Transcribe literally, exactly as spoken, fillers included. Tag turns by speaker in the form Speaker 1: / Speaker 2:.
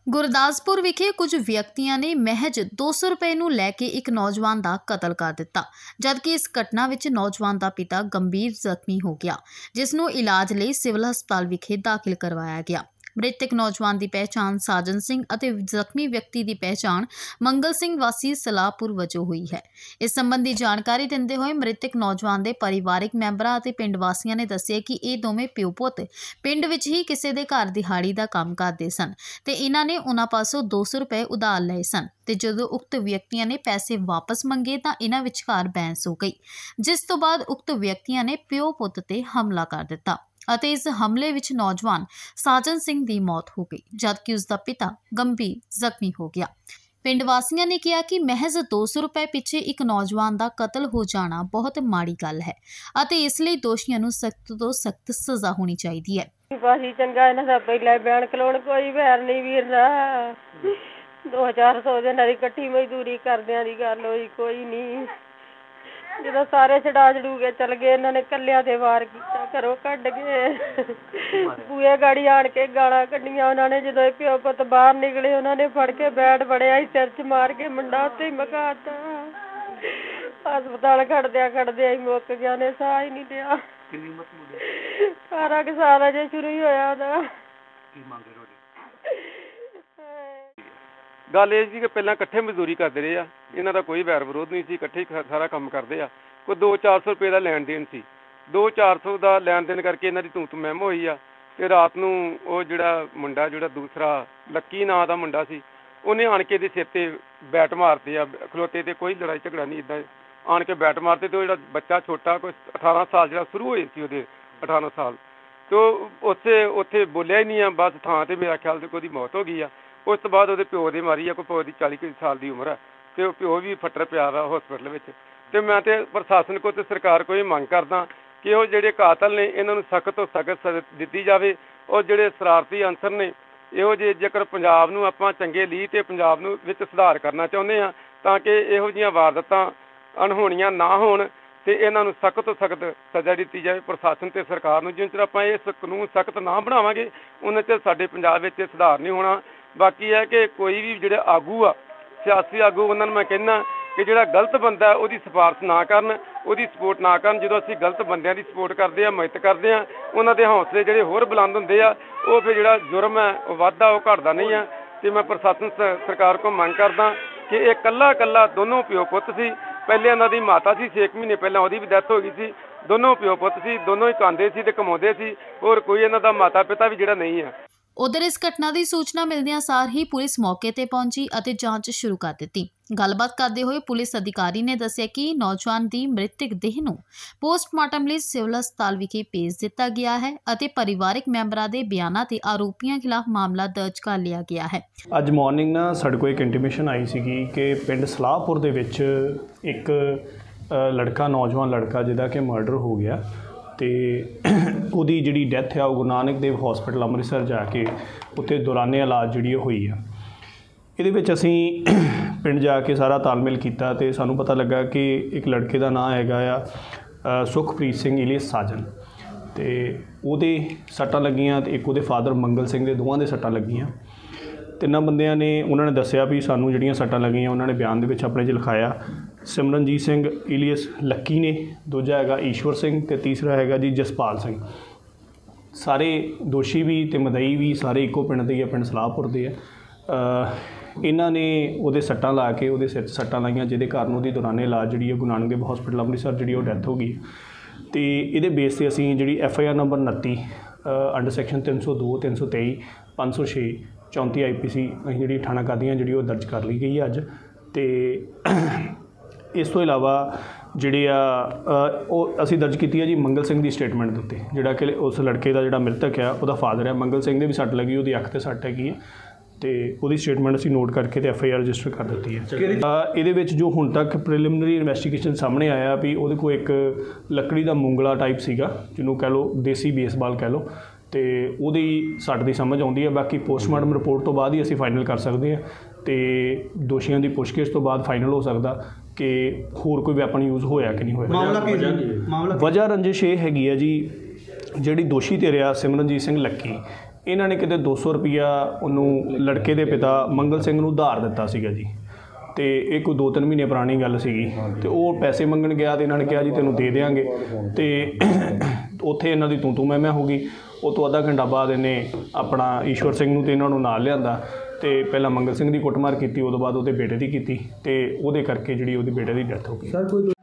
Speaker 1: गुरदासपुर विखे कुछ व्यक्तियों ने महज दो सौ रुपए नूं लैके एक नौजवान का कतल कर दिता, जबकि इस घटना विच नौजवान का पिता गंभीर जख्मी हो गया, जिसनूं इलाज लई सिविल हस्पताल विखे दाखिल करवाया गया। मृतक नौजवान की पहचान साजन सिंह अते जख्मी व्यक्ति की पहचान मंगल सिंह वासी सलाहपुर वजों हुई है। इस संबंधी जानकारी दिंदे होए मृतक नौजवान के परिवारिक मैंबरां अते पिंड वासियों ने दस्सिया कि ये दोवें प्यो पुत पिंड विच ही किसी के घर दिहाड़ी का काम करते सन ते इन्हां ने उन्हां पासों दो सौ रुपए उधार लए सन ते जदों उक्त व्यक्तियों ने पैसे वापस मंगे तां इन्हां विचकार बहस हो गई, जिस तो बाद उक्त व्यक्तियों ने प्यो पुत ते हमला कर दिता ਅਤੇ इस हमले विच नौजवान साजन सिंह की मौत हो गई, जबकि उसका पिता गंभीर जख्मी हो गया। पिंड वासियों ने कहा कि महज दो सौ रुपए पिछे एक नौजवान का कतल हो जाना बहुत माड़ी गल है ਅਤੇ इसलिए दोषियों को सख्त तो सख्त सज़ा होनी चाहिए है।
Speaker 2: भाजी चंगा इन्हां दा पहला बयान खलोण कोई वैर नहीं वीर दा दो हज़ार सौ दे नाल इकट्ठी मजदूरी करदियां दी गल होई कोई नहीं। ਜਦੋਂ ਸਾਰੇ ਛਡਾ ਛੜੂ ਕੇ ਚਲ ਗਏ ਇਹਨਾਂ ਨੇ ਕੱਲਿਆਂ ਤੇ ਵਾਰ ਕੀਤਾ, ਘਰੋਂ ਕੱਢ ਕੇ ਬੂਹੇ ਗਾੜੀ ਆਣ ਕੇ ਗਾਲਾਂ ਕੱਢੀਆਂ ਉਹਨਾਂ ਨੇ। ਜਦੋਂ ਪਿਓ ਪੁੱਤ ਬਾਹਰ ਨਿਕਲੇ ਉਹਨਾਂ ਨੇ ਫੜ ਕੇ ਬੈਟ ਫੜਿਆ ਹੀ ਸਿਰ 'ਚ ਮਾਰ ਕੇ ਮੁੰਡਾ ਉੱਥੇ ਹੀ ਮੁਕਾਤਾ। ਹਸਪਤਾਲ ਖੜਦਿਆਂ ਖੜਦਿਆਂ ਹੀ ਮੁੱਕ ਗਿਆ, ਨੇ ਸਾਹ ਹੀ ਨਹੀਂ ਲਿਆ। ਅਠਾਰਾਂ ਕੁ ਸਾਲ ਅਜੇ ਸ਼ੁਰੂ ਹੀ ਹੋਇਆ ਉਹਦਾ।
Speaker 3: गल ये जी कि पहला इकट्ठे मजदूरी करते रहे आ, इन्हां दा कोई वैर विरोध नहीं सी, इकट्ठे ही सारा काम करते आ। कोई दो चार सौ रुपये का लैन देन सी, दो चार सौ का लैन देन करके इन्हां दी तूं तूं महम होई आ। ते रात नूं ओह जिहड़ा मुंडा जिहड़ा दूसरा लक्की नां दा मुंडा सी, उन्हें आण के इहदे सिर ते बैट मारते आ, खलोते ते कोई लड़ाई झगड़ा नहीं, इदां आण के बैट मारते। तो जिहड़ा बच्चा छोटा कोई अठारह साल जिहड़ा शुरू होए सी ओहदे अठारह साल तो उत्थे उत्थे बोलिया ही नहीं आ, बस थां ते मेरा ख्याल से कोई मौत हो गई आ। उस तो बाद प्यो दे मारी आ, कोई प्यो की चाली साल की उम्र है, तो प्यो भी फटर पिया वा हॉस्पिटल में। तो मैं तो प्रशासन को तो सरकार को ये मंग करदा कि वो जिहड़े कातल ने इन्हां नूं सख्त तो सख्त सज़ा दित्ती जावे, और जिहड़े शरारती अंसर ने इहो जे जेकर पंजाब नूं आपां चंगे लीह ते पंजाब नूं विच सुधार करना चाहुंदे आ तां कि इहो जिहियां वारदातां अणहोणीਆਂ ना होण ते इन्हां नूं सख्त तो सख्त सज़ा दित्ती जाए प्रशासन ते सरकार नूं। जिन्ने चिर आपां इस कानून सख्त ना बनावांगे उन्ने चिर साडे पंजाब विच सुधार नहीं होना। बाकी है कि कोई भी जिहड़े आगू आ सियासी आगू उन्हां नूं मैं कहना कि जिहड़ा गलत बंदा है उसदी सिफारिश ना करन, उसदी सपोर्ट ना करन। जदों असीं गलत बंदियां दी सपोर्ट करदे आ, मदद करदे आ, उन्हां दे हौसले जिहड़े होर बुलंद हुंदे आ, वो फिर जिहड़ा जुर्म है वो वधदा वो घटदा नहीं है। ते मैं प्रशासन सरकार को मंग करदा कि ये कल्ला कल्ला दोनों प्यो पुत्त सी, पहले इन्हां दी माता सी छे महीने पहले उहदी भी डैथ हो गई सी, दोनों प्यो पुत्त सी, दोनों ही कांदे सी ते कमाउंदे सी, होर कोई इन्हां दा माता पिता भी जिहड़ा नहीं है।
Speaker 1: उधर इस घटना की सूचना मिलदियां सार ही पुलिस मौके ते पहुंची और जांच शुरू कर दी। गलबात करते हुए पुलिस अधिकारी ने दस्सिया कि नौजवान की मृतक देह नूं पोस्टमार्टम लई सिविल हस्पताल विखे भेज दिता गया है और परिवारिक मैंबरां दे बयानां ते आरोपियों खिलाफ मामला दर्ज कर लिया गया है।
Speaker 4: अज मॉर्निंग ना साडे कोल एक इंटीमेशन आई सी कि पिंड सलाहपुर दे विच एक लड़का नौजवान लड़का जिहदा कि मर्डर हो गया तो ਉਹਦੀ ਜਿਹੜੀ ਡੈਥ ਆ ਉਹ ਗੁਰੂ ਨਾਨਕ ਦੇਵ ਹਸਪੀਟਲ ਅੰਮ੍ਰਿਤਸਰ ਜਾ ਕੇ ਉੱਥੇ ਦੌਰਾਨੇ ਇਲਾਜ ਜਿਹੜੀ ਹੋਈ ਆ। ਇਹਦੇ ਵਿੱਚ ਅਸੀਂ ਪਿੰਡ ਜਾ ਕੇ ਸਾਰਾ ਤਾਲਮੇਲ ਕੀਤਾ ਤੇ ਸਾਨੂੰ ਪਤਾ ਲੱਗਾ ਕਿ ਇੱਕ ਲੜਕੇ ਦਾ ਨਾਂ ਹੈਗਾ ਆ ਸੁਖਪ੍ਰੀਤ ਸਿੰਘ ਇਲੀਅਸ ਸਾਜਨ, ਤੇ ਉਹਦੇ ਸੱਟਾਂ ਲੱਗੀਆਂ ਤੇ ਇੱਕ ਉਹਦੇ ਫਾਦਰ ਮੰਗਲ ਸਿੰਘ ਦੇ ਦੋਵਾਂ ਦੇ ਸੱਟਾਂ ਲੱਗੀਆਂ। ਤਿੰਨਾਂ ਬੰਦਿਆਂ ਨੇ ਉਹਨਾਂ ਨੇ ਦੱਸਿਆ ਵੀ ਸਾਨੂੰ ਜਿਹੜੀਆਂ ਸੱਟਾਂ ਲੱਗੀਆਂ ਉਹਨਾਂ ਨੇ ਬਿਆਨ ਦੇ ਵਿੱਚ ਆਪਣੇ 'ਚ ਲਿਖਾਇਆ। ਸਿਮਰਨਜੀਤ ਸਿੰਘ ਇਲੀਅਸ ਲੱਕੀ ਨੇ, ਦੂਜਾ ਹੈਗਾ ਈਸ਼ਵਰ ਸਿੰਘ ਤੇ ਤੀਸਰਾ ਹੈਗਾ ਜੀ ਜਸਪਾਲ ਸਿੰਘ। ਸਾਰੇ ਦੋਸ਼ੀ ਵੀ ਤੇ ਮਦਈ ਵੀ ਸਾਰੇ ਇੱਕੋ ਪਿੰਡ ਦੇ ਹੀ ਆ, ਪਿੰਡ ਸਲਾਹਪੁਰ ਦੇ ਆ। ਇਹਨਾਂ ਨੇ ਉਹਦੇ ਸੱਟਾਂ ਲਾ ਕੇ ਉਹਦੇ ਸਿਰ 'ਚ ਸੱਟਾਂ ਲਾਈਆਂ, ਜਿਹਦੇ ਕਾਰਨ ਉਹਦੀ ਦੌਰਾਨੇ ਇਲਾਜ ਜਿਹੜੀ ਹੈ ਗੁਰੂ ਨਾਨਕ ਦੇਵ ਹਸਪੀਟਲ ਅੰਮ੍ਰਿਤਸਰ ਜਿਹੜੀ ਉਹ ਡੈਥ ਹੋ ਗਈ। ਅਤੇ ਇਹਦੇ ਬੇਸ 'ਤੇ ਅਸੀਂ ਜਿਹੜੀ ਐਫ ਆਈ ਆਰ ਨੰਬਰ ਉਨੱਤੀ ਅੰਡਰ ਸੈਕਸ਼ਨ ਤਿੰਨ ਸੌ ਦੋ ਤਿੰਨ ਸੌ ਤੇਈ ਪੰਜ ਸੌ ਛੇ ਚੌਂਤੀ ਆਈ ਪੀ ਸੀ ਅਸੀਂ ਜਿਹੜੀ ਥਾਣਾ ਕਾਦੀਆਂ ਜਿਹੜੀ ਉਹ ਦਰਜ ਕਰ ਲਈ ਗਈ ਅੱਜ। ਅਤੇ ਇਸ ਤੋਂ ਇਲਾਵਾ ਜਿਹੜੇ ਆ ਉਹ ਅਸੀਂ ਦਰਜ ਕੀਤੀ ਹੈ ਜੀ ਮੰਗਲ ਸਿੰਘ ਦੀ ਸਟੇਟਮੈਂਟ ਦੇ ਉੱਤੇ, ਜਿਹੜਾ ਕਿ ਉਸ ਲੜਕੇ ਦਾ ਜਿਹੜਾ ਮ੍ਰਿਤਕ ਆ ਉਹਦਾ ਫਾਦਰ ਹੈ ਮੰਗਲ ਸਿੰਘ ਦੇ ਵੀ ਸੱਟ ਲੱਗੀ, ਉਹਦੀ ਅੱਖ 'ਤੇ ਸੱਟ ਹੈਗੀ ਹੈ, ਅਤੇ ਉਹਦੀ ਸਟੇਟਮੈਂਟ ਅਸੀਂ ਨੋਟ ਕਰਕੇ ਅਤੇ ਐਫ ਆਈ ਆਰ ਰਜਿਸਟਰ ਕਰ ਦਿੱਤੀ ਹੈ। ਇਹਦੇ ਵਿੱਚ ਜੋ ਹੁਣ ਤੱਕ ਪ੍ਰੀਲਿਮਿਨਰੀ ਇਨਵੈਸਟੀਗੇਸ਼ਨ ਸਾਹਮਣੇ ਆਇਆ ਵੀ ਉਹਦੇ ਕੋਲ ਇੱਕ ਲੱਕੜੀ ਦਾ ਮੁੰਗਲਾ ਟਾਈਪ ਸੀਗਾ, ਜਿਹਨੂੰ ਕਹਿ ਲਓ ਦੇਸੀ ਬੇਸਬਾਲ ਕਹਿ ਲਓ, ਅਤੇ ਉਹਦੀ ਸੱਟ ਦੀ ਸਮਝ ਆਉਂਦੀ ਹੈ। ਬਾਕੀ ਪੋਸਟਮਾਰਟਮ ਰਿਪੋਰਟ ਤੋਂ ਬਾਅਦ ਹੀ ਅਸੀਂ ਫਾਈਨਲ ਕਰ ਸਕਦੇ ਹਾਂ, ਅਤੇ ਦੋਸ਼ੀਆਂ ਦੀ ਪੁੱਛਗਿੱਛ ਤੋਂ ਬਾਅਦ ਫਾਈਨਲ ਹੋ ਸਕਦਾ ਕਿ ਹੋਰ ਕੋਈ ਵੈਪਨ ਯੂਜ਼ ਹੋਇਆ ਕਿ ਨਹੀਂ ਹੋਇਆ। ਮਾਮਲਾ ਵਜ੍ਹਾ ਰੰਜਿਸ਼ ਇਹ ਹੈਗੀ ਹੈ ਜੀ, ਜਿਹੜੀ ਦੋਸ਼ੀ ਤੇ ਰਿਹਾ ਸਿਮਰਨਜੀਤ ਸਿੰਘ ਲੱਕੀ, ਇਹਨਾਂ ਨੇ ਕਿਤੇ ਦੋ ਸੌ ਰੁਪਈਆ ਉਹਨੂੰ ਲੜਕੇ ਦੇ ਪਿਤਾ ਮੰਗਲ ਸਿੰਘ ਨੂੰ ਉਧਾਰ ਦਿੱਤਾ ਸੀਗਾ ਜੀ। ਅਤੇ ਇਹ ਕੋਈ ਦੋ ਤਿੰਨ ਮਹੀਨੇ ਪੁਰਾਣੀ ਗੱਲ ਸੀਗੀ। ਅਤੇ ਉਹ ਪੈਸੇ ਮੰਗਣ ਗਿਆ ਅਤੇ ਇਹਨਾਂ ਨੇ ਕਿਹਾ ਜੀ ਤੈਨੂੰ ਦੇ ਦਿਆਂਗੇ। ਅਤੇ ਉੱਥੇ ਇਹਨਾਂ ਦੀ ਤੂੰ ਤੂੰ ਮੈਂ ਮੈਂ ਹੋ ਗਈ। ਉਹ ਤੋਂ ਅੱਧਾ ਘੰਟਾ ਬਾਅਦ ਇਹਨੇ ਆਪਣਾ ਈਸ਼ਵਰ ਸਿੰਘ ਨੂੰ ਅਤੇ ਇਹਨਾਂ ਨੂੰ ਨਾਲ ਲਿਆਂਦਾ ਅਤੇ ਪਹਿਲਾਂ ਮੰਗਲ ਸਿੰਘ ਦੀ ਕੁੱਟਮਾਰ ਕੀਤੀ, ਉਦੋਂ ਬਾਅਦ ਉਹਦੇ ਬੇਟੇ ਦੀ ਕੀਤੀ ਅਤੇ ਉਹਦੇ ਕਰਕੇ ਜਿਹੜੀ ਉਹਦੇ ਬੇਟੇ ਦੀ ਡੈਥ ਹੋ ਗਈ।